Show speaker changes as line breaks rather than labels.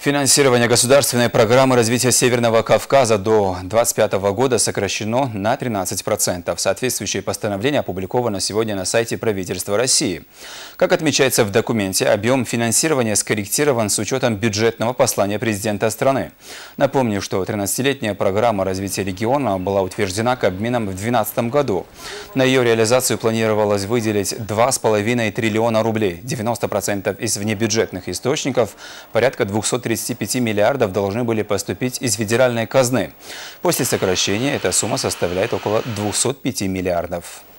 Финансирование государственной программы развития Северного Кавказа до 2025 года сокращено на 13%. Соответствующее постановление опубликовано сегодня на сайте правительства России. Как отмечается в документе, объем финансирования скорректирован с учетом бюджетного послания президента страны. Напомню, что 13-летняя программа развития региона была утверждена Кабмином в 2012 году. На ее реализацию планировалось выделить 2,5 триллиона рублей. 90% из внебюджетных источников, порядка 235 миллиардов должны были поступить из федеральной казны. После сокращения эта сумма составляет около 205 миллиардов.